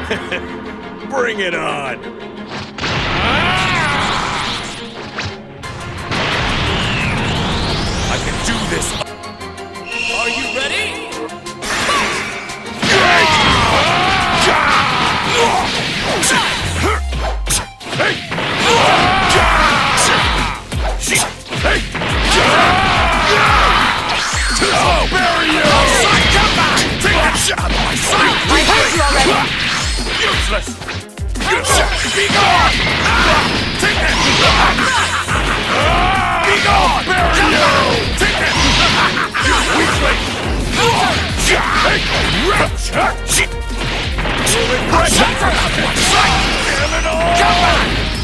Bring it on! I can do this! Are you ready? I'll bury you! Come on! Take that shot! I heard you already! Useless! Be gone! Take that! Be gone! Bury you! Take that! You weakling! Come on!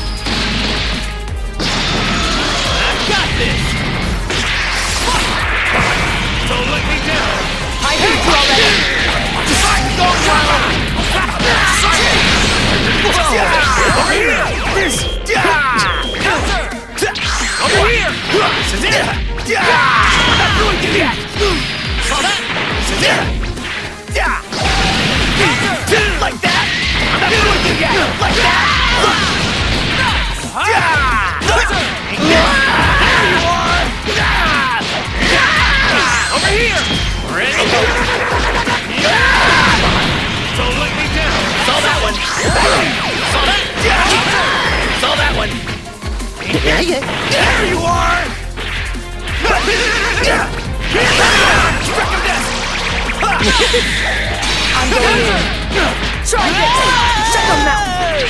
I've got this! Don't let me down! I heard you already! Over here! Over here! This is it! I'm not doing it yet! Saw that? This is it! Like that? I'm not doing it yet! Like that? There you are! Over here! Ready? Don't let me down! Saw that one! Saw that! Saw that one! There you are! Struck him dead! I'm going in! Try this! Shut them out!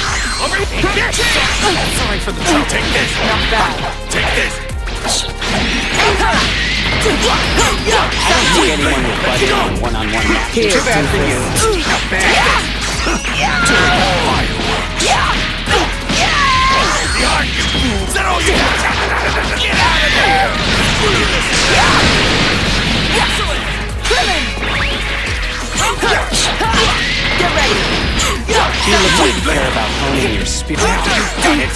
Sorry for the trouble. Take this! Not bad. Take this! I don't think anyone will budge on a one-on-one match. Here, Too bad for you. Not bad! Is that all you got? Get out of here! Excellent! Get ready! You look like you care about honing your spirit. Done it!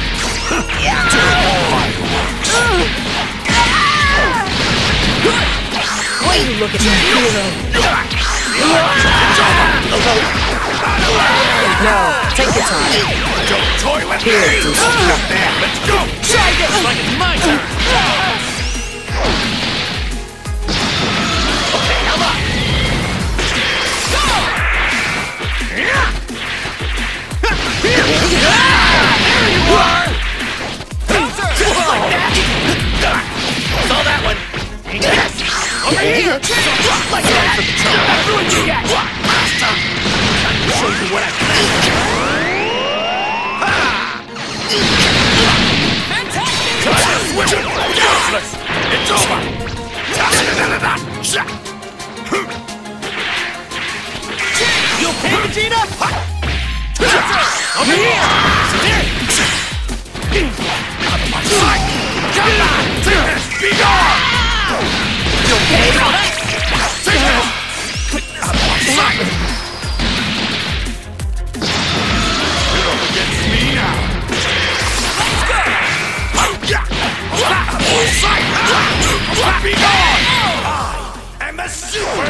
Wait, look at that hero! No, take your time. Don't toy with me! Here, do something. Not bad! Let's go! Try this! Like it's my turn! Okay, how about? Go! There you are! Just like that! Saw that one! Yes! Over here! Like that! I'm doing you yet! Time to show you what I can do! Fantastic! Useless! It's over! You okay, Vegeta? Over here! Out of my sight! Come on! Take this! Be gone! You okay? Take this! Out of my sight! You're up against me now! Let's go! Out of my sight! Be gone! I am a super...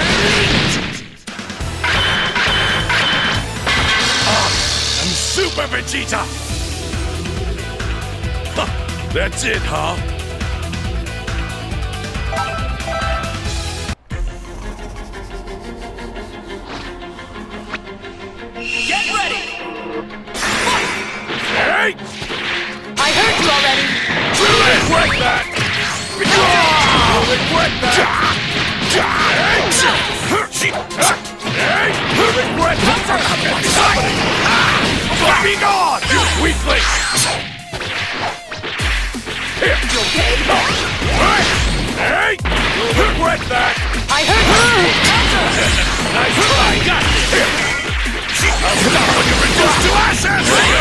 I'm Super Vegeta! Huh, that's it, huh? Get ready! Hey! I heard you already! You'll regret that! You'll regret that! Hey! You'll regret that! Be gone! You weakling! Here! You okay? Hey! You'll regret that! I heard you! Nice try! Got it! Here! I'll stop when you're reduced to ashes!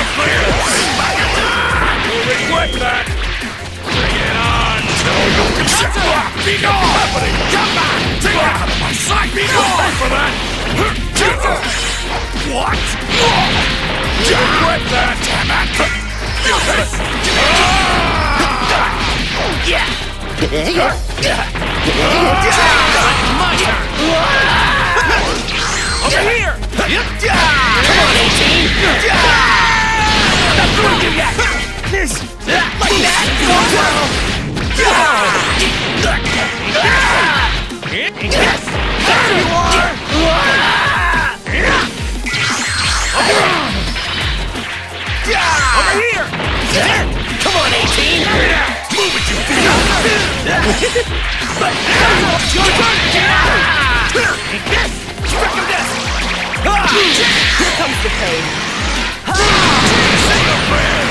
You'll regret that! Bring it on! Be gone! Come back! Take it out of my sight! Be gone! For that! What? You regret that! Damn it! Useless! Yeah! My turn! Over here! Come on, 18! I'm not through with you yet! Like that! Yes! There you are! Over here! Come on, 18! Move it, you fool! Your turn! Yes! Strike him this! Here comes the pain. Say your prayers!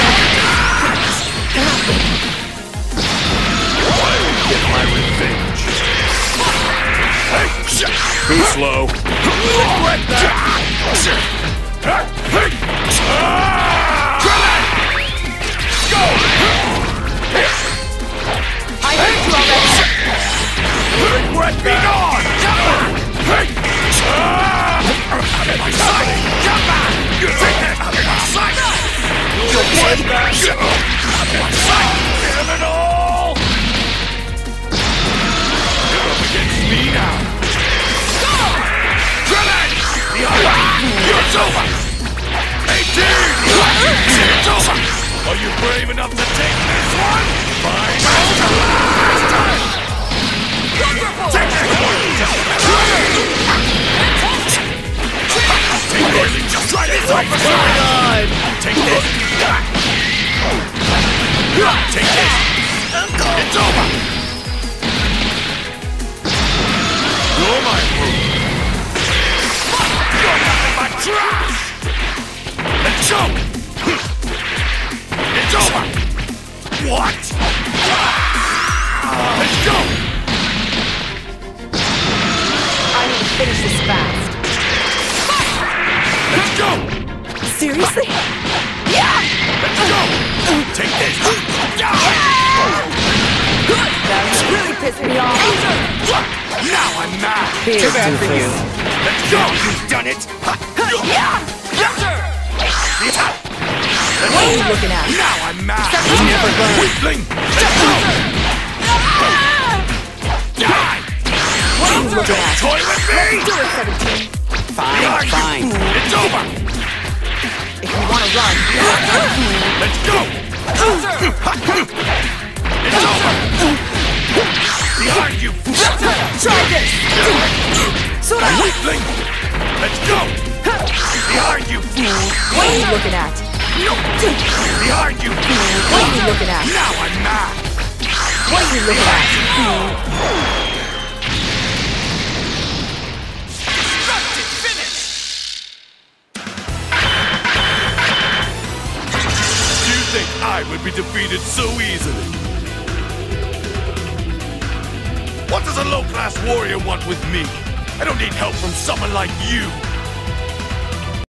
I will get my revenge. Hey, be slow. Regret that. Go! I hurt you already. Regret be gone! Hey! Out of my sight! You take that out of my sight! You'll get back! Out of my sight! Damn it all! You're up against me now! Grenade! It's over! 18! It's over! Are you brave enough to take this one? Fine! Take this one! Take this! Just try this one! Take this! Take this! It's over! You're my fool! You're nothing but trash! And choke! It's over! What? Let's go! I need to finish this fast. Let's go! Seriously? Let's go! Take this! Now you're really pissing me off. Now I'm mad! Here's Too bad for you. Let's go! You've done it! What are you looking at? Now I'm mad! You never learn. Weakling! Let's go! Die! What are you looking at? Toy with me! Do it, 17. Fine, fine. It's over! If you want to run. Let's go! It's over! Behind you! Try this! Weakling! Let's go! Behind you, fool! What are you looking at? Behind you, fool! What are you looking at? Now I'm mad! What are you looking at? Constructed finish! Do you think I would be defeated so easily? What does a low-class warrior want with me? I don't need help from someone like you!